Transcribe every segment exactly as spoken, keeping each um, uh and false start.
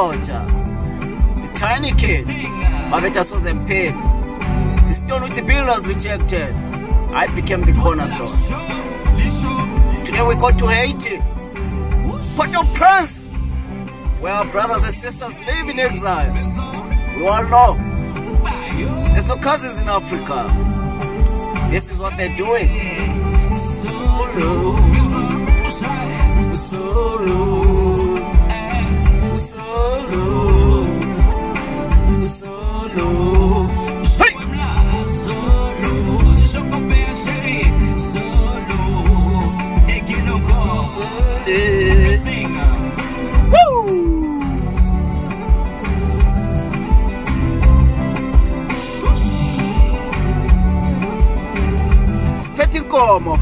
soldier, the tiny kid, Mabeta Sozen the stone with the builders rejected. I became the cornerstone. Today we go to Haiti, Port-au-Prince, where our brothers and sisters live in exile. We all know there's no cousins in Africa. This is what they're doing. Solo, solo, solo, solo. Hey! Woo! Spetting como.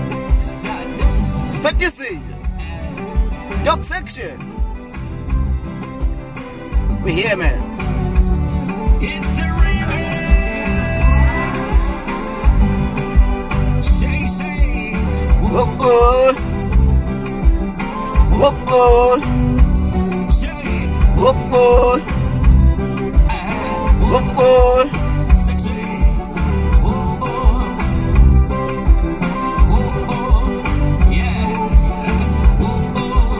Spetting dog section. We here, man. It's the remix. Say, say. Walk good. Walk good. Walk good. Walk good.